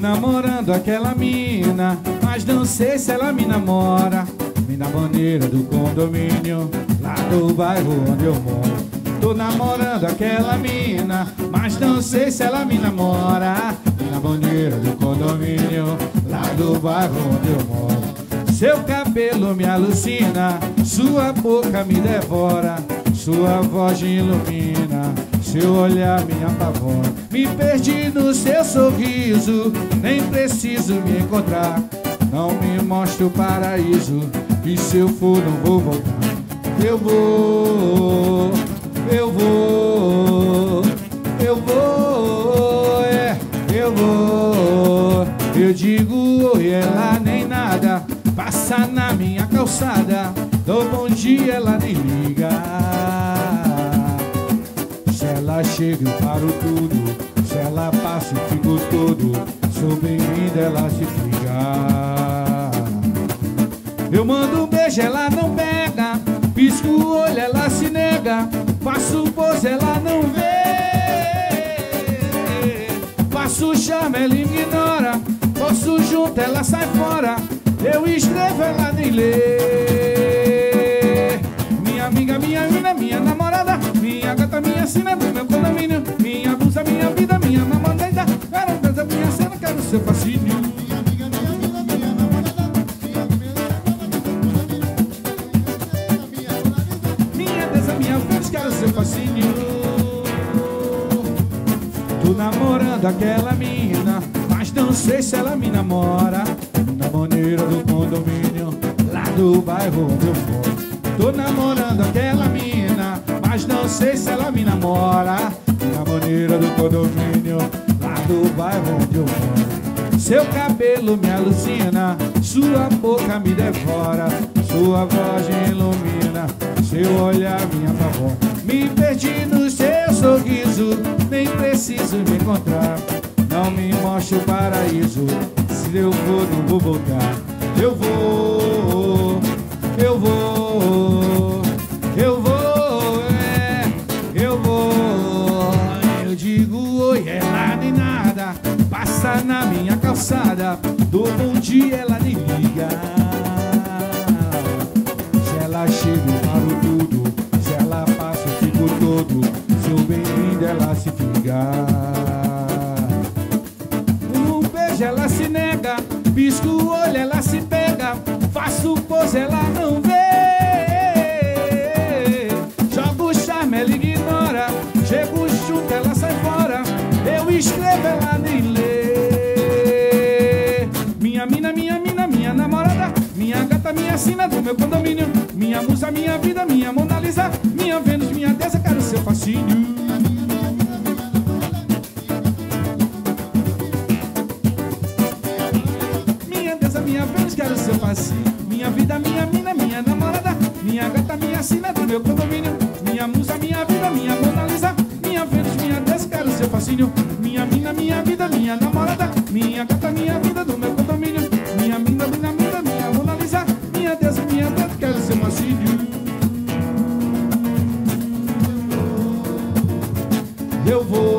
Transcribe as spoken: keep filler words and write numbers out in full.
namorando aquela mina, mas não sei se ela me namora. Mina bandeira do condomínio, lá do bairro onde eu moro. Tô namorando aquela mina, mas não sei se ela me namora. Mina bandeira do condomínio, lá do bairro onde eu moro. Seu cabelo me alucina, sua boca me devora, sua voz me ilumina, seu olhar me apavora. Me perdi no seu sorriso, nem preciso me encontrar. Não me mostre o paraíso, e se eu for não vou voltar. Eu vou, eu vou, eu vou, é, eu vou. Eu digo oi, ela nem nada, passa na minha calçada, dou bom dia, ela nem liga. Se ela chega eu paro tudo, se ela passa eu fico todo, sou bem-vinda, ela se fica. Eu mando um beijo, ela não pega, pisco o olho, ela se nega, faço pose, ela não vê, faço charme, ela ignora, posso junto, ela sai fora, eu escrevo, ela nem lê. Minha amiga, minha mina, minha namorada, minha gata, minha sina do meu condomínio, minha blusa, minha vida, minha namorada, quero dança, minha cena, quero seu fascínio. Quero seu fascínio. Tô namorando aquela mina, mas não sei se ela me namora. Na maneira do condomínio, lá do bairro onde eu moro. Tô namorando aquela mina, mas não sei se ela me namora. Na maneira do condomínio, lá do bairro onde eu moro. Seu cabelo me alucina, sua boca me devora, sua voz me ilumina, seu olhar me apavora. Me perdi no seu sorriso, nem preciso me encontrar. Não me mostre o paraíso, se eu for não vou voltar. Eu vou, eu vou, eu vou, é, eu vou. Eu digo oi, ela nem nada, passa na minha calçada, dou bom dia, ela nem liga. Se ela chega eu paro tudo, se ela passa eu fico todo, sou bem-vinda, ela se fica. Um beijo ela se nega, pisco o olho ela se pega, faço pose ela não vê, jogo charme ela ignora, chego junto ela sai fora, eu escrevo ela nem lê. Minha mina, minha mina, minha namorada, minha gata, minha sina do meu condomínio, minha musa, minha vida, minha Mona Lisa, minha Vênus, minha deusa, quero seu fascínio. Minha deusa, minha Vênus, quero seu fascínio. Minha vida, minha mina, minha namorada, minha gata, minha sina do meu condomínio, minha musa, minha vida, minha Mona Lisa, minha Vênus, minha deusa, quero seu fascínio. Minha mina, minha vida, minha namorada, minha gata, minha vida do meu condomínio, minha mina, minha vida, minha Mona Lisa, minha deusa, minha deusa, quero seu fascínio. Eu vou.